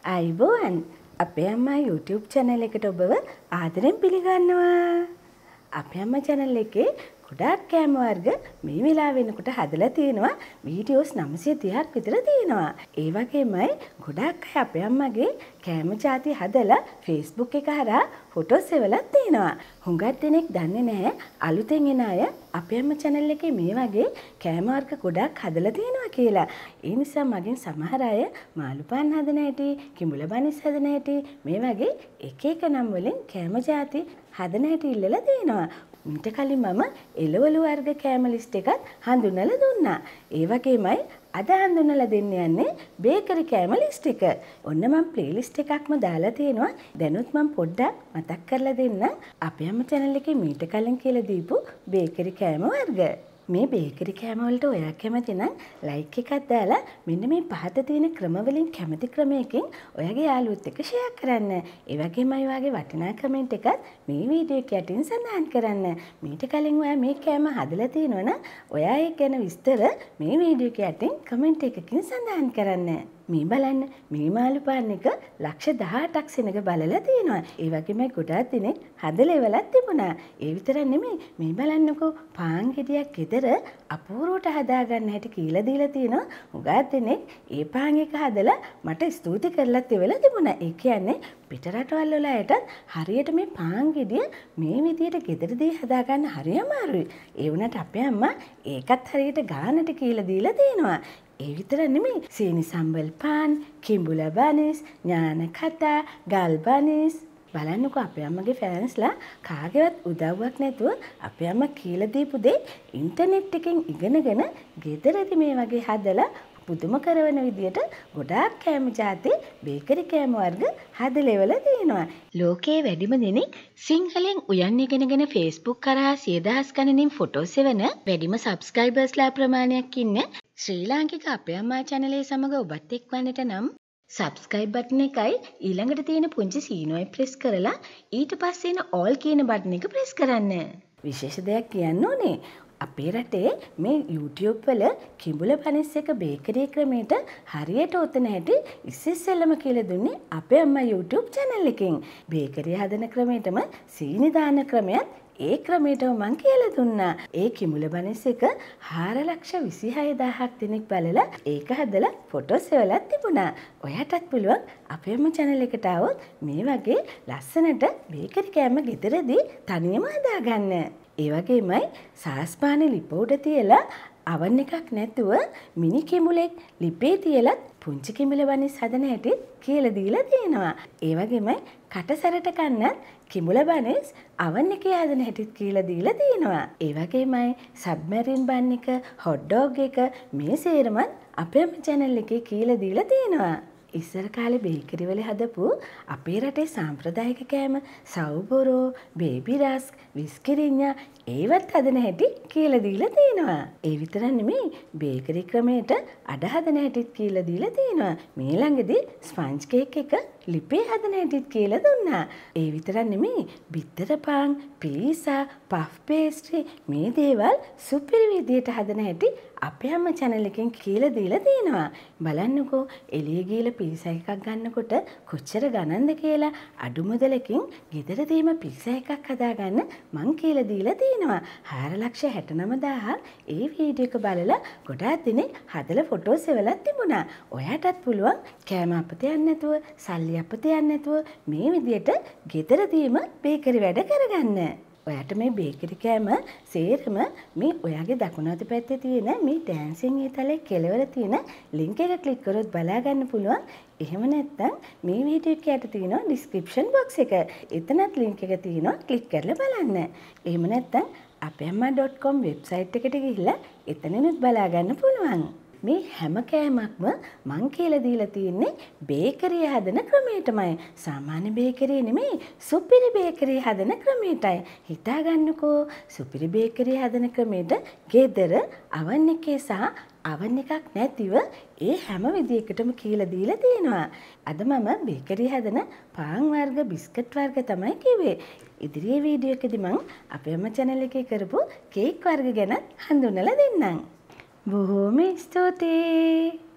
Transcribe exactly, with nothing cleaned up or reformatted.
අයිබෝන් අපේ අම්මා YouTube channel එකට ඔබව ආදරෙන් පිළිගන්නවා. අපේ අම්මා channel එකේ ගොඩාක් කෑම වර්ග මේ වෙලාව වෙනකොට හදලා තියෙනවා. වීඩියෝස් නවසිය තිහක් විතර තියෙනවා. ඒ වගේමයි ගොඩාක් අය අපේ අම්මගේ කෑම જાති හදලා Facebook එක හරහා ෆොටෝස් එවලා තියෙනවා. හුඟක් දෙනෙක් දන්නේ නැහැ අලුතෙන් එන අය අපේ අම්මා channel එකේ මේ වගේ කෑම වර්ග ගොඩාක් හදලා තියෙනවා කියලා. ඒ නිසා මගෙන් සමහර අය මාළු පාන් හදන හැටි, කිඹුල බනිස් හදන හැටි මේ වගේ එක එක නම් වලින් කෑම જાති හදන හැටි ඉල්ලලා තියෙනවා. මීට කලින් මම එළවලු වර්ග කෑම ලිස්ට් එකත් හඳුන්වලා දුන්නා. ඒ වගේමයි අද හඳුන්වලා දෙන්න යන්නේ බේකරි කෑම ලිස්ට් එක. ඔන්න මම ප්ලේලිස්ට් එකක්ම දාලා තියෙනවා. දැනුත් මම පොඩ්ඩක් මතක් කරලා දෙන්නම්. අපේ අම්මා channel එකේ මීට කලින් කියලා දීපු බේකරි කෑම වර්ග. මේ බේකරි කෑම වලට ඔයා කැමති නම් ලයික් එකක් දාලා මෙන්න මේ පහත තියෙන ක්‍රම වලින් කැමති ක්‍රමයකින් ඔයාගේ යාළුවොත් එක්ක ෂෙයා කරන්න. ඒ වගේමයි ඔයාගේ වටිනා කමෙන්ට් එකත් මේ වීඩියෝ එක යටින් සඳහන් කරන්න. මීට කලින් ඔයා මේ කෑම හදලා තියෙනවා නම් ඔයා ඒ ගැන විස්තර මේ වීඩියෝ එක යටින් කමෙන්ට් එකකින් සඳහන් කරන්න. මේ බලන්න මේ මාළු පාන් එක ලක්ෂ දහඅටක් සෙනග බලලා තියෙනවා. ඒ වගේම ගොඩාක් දිනෙක හදලා ඉවලක් තිබුණා. ඒ විතරක් නෙමෙයි මේ බලන්නකෝ පාන් ගෙඩියක් ගෙදර අපූර්වට හදාගන්න හැටි කියලා දීලා තියෙනවා. උගාක් දිනෙක ඒ පාන් එක හදලා මට ස්තුති කරලත් ඉවලා තිබුණා. ඒ කියන්නේ පිට රටවල් වල අයටත් හරියට මේ පාන් ගෙඩිය මේ විදියට ගෙදරදී හදාගන්න හරි අමාරුයි. ඒ වුණාට අපේ අම්මා ඒකත් හරියට ගානට කියලා දීලා තියෙනවා. ඒ විතර නෙමෙයි සීනි සම්බල් පාන්, කිඹුල බනිස්, ඥාන කතා, ගල් බනිස් බලන්නකෝ අපේ අම්මගේ ෆෑන්ස්ලා කාගේවත් උදව්වක් නැතුව අපේ අම්මා කියලා දීපු දේ ඉන්ටර්නෙට් එකෙන් ඉගෙනගෙන ගෙදරදී මේ වගේ හදලා පුදුම කරන විදියට ගොඩාක් කෑම જાති බේකරි කෑම වර්ග හදලා ඉවලා තියෙනවා. ලෝකයේ වැඩිම දෙනෙක් සිංහලෙන් උයන් ඉගෙනගෙන Facebook කරා සිය දහස් ගණනින් ෆොටෝස් එවන වැඩිම සබ්ස්ක්‍රයිබර්ස්ලා ප්‍රමාණයක් ඉන්න ශ්‍රී ලාංකික අපේ අම්මා channel එක සමග ඔබත් එක්වන්නට නම් subscribe button එකයි ඊළඟට තියෙන පුංචි සීනෝයි press කරලා ඊට පස්සේ එන all කියන button එක press කරන්න. විශේෂ දෙයක් කියන්න ඕනේ. අපේ රටේ මේ YouTube වල කිඹුල බනිස් එක බේකරි ක්‍රමයට හරියට ඔතන හැටි ඉස්සෙල්ලම කියලා දුන්නේ අපේ අම්මා YouTube channel එකෙන්. බේකරි හදන ක්‍රමයටම සීනි දාන ක්‍රමයක් ඒ ක්‍රමයටම මං කියලා දුන්නා. ඒ කිඹුල බනිස් එක හාර ලක්ෂ විසිහය දහසක් දෙනෙක් බලලා ඒක හදලා ෆොටෝස් එවලා තිබුණා. ඔයාටත් පුළුවන් අපේම channel එකට આવොත් මේ වගේ ලස්සනට බේකරි කෑම ගෙදරදී තනියම හදාගන්න. ඒ වගේමයි සාස්පානේ ලිප උඩ තියලා අවන් එකක් නැතුව මිනි කිඹුලෙක් ලිපේ තියලා පුංචි කිඹුල බනිස් හදන හැටි කියලා දීලා තියෙනවා. ඒ වගේමයි කටසරට කන්නත් කිඹුල බනිස් අවන් එකේ හදන හැටිත් කියලා දීලා තියෙනවා. ඒ වගේමයි සබ්මරින් බන් එක, හොට් ඩොග් එක මේ සේරමත් අපේම channel එකේ කියලා දීලා තියෙනවා. ඉස්සර කාලේ බේකරි වල හදපු අපේ රටේ සාම්ප්‍රදායික කෑම සව්බොරෝ, බේබි රස්ක්, විස්කිරිඤ්ඤා ඒවත් හදන හැටි කියලා දීලා තියෙනවා. ඒ විතරක් නෙමෙයි බේකරි ක්‍රමයට අඩ හදන හැටිත් කියලා දීලා තියෙනවා. මේ ළඟදී ස්පන්ජ් කේක් එක ලිපේ හදන හැටිත් කියලා දුන්නා. ඒ විතරක් නෙමෙයි බිත්තර පාන්, පීසා, පෆ් පේස්ට්‍රි මේ දේවල් සුපිරි විදියට හදන හැටි අපේ අම්මා channel එකෙන් කියලා දීලා තියෙනවා. බලන්නකෝ එළිය ගිහලා පීසා එකක් ගන්නකොට කොච්චර ගණන්ද කියලා අඩු මුදලකින් ගෙදරදීම පීසා එකක් හදාගන්න මං කියලා දීලා තියෙනවා. හාර ලක්ෂ හැටනම දහසක් ඒ වීඩියෝ එක බලලා ගොඩාක් දිනෙක හදලා ෆොටෝස් එවලා තිබුණා. ඔයාටත් පුළුවන් කෑම අපතේ යන්නේ නැතුව, සල්ලි අපතේ යන්නේ නැතුව මේ විදියට ගෙදරදීම බේකරි වැඩ කරගන්න. ඔයාට මේ බේකරි කෑම සේරම මේ ඔයාගේ දකුණු අත පැත්තේ තියෙන මේ ඩෑන්සින් ඊතලේ කෙළවර තියෙන ලින්ක් එක ක්ලික් කරොත් බලා ගන්න පුළුවන්. එහෙම නැත්නම් මේ වීඩියෝ එක යට තියෙන ඩිස්ක්‍රිප්ෂන් බොක්ස් එක. එතනත් ලින්ක් එක තියෙනවා ක්ලික් කරලා බලන්න. එහෙම නැත්නම් අපේම්මා ඩොට් කොම් වෙබ්සයිට් එකට ගිහිල්ලා එතනිනුත් බලා ගන්න පුළුවන්. මේ හැම කෑමක්ම මං කියලා දීලා තියෙන්නේ බේකරිය හදන ක්‍රමයටමයි. සාමාන්‍ය බේකරිය නෙමෙයි සුපිරි බේකරිය හදන ක්‍රමයටයි. හිතාගන්නකෝ සුපිරි බේකරිය හදන ක්‍රමයට ගෙදර අවන් එකේ සහ අවන් එකක් නැතිව ඒ හැම විදියකටම කියලා දීලා තියෙනවා. අද මම බේකරිය හදන පාන් වර්ග, බිස්කට් වර්ග තමයි කිව්වේ. ඉදිරියේ වීඩියෝ එකදී මං අපේම channel එකේ කරපු කේක් වර්ග ගැන හඳුන්වලා දෙන්නම්. බොහෝම ස්තුතියි.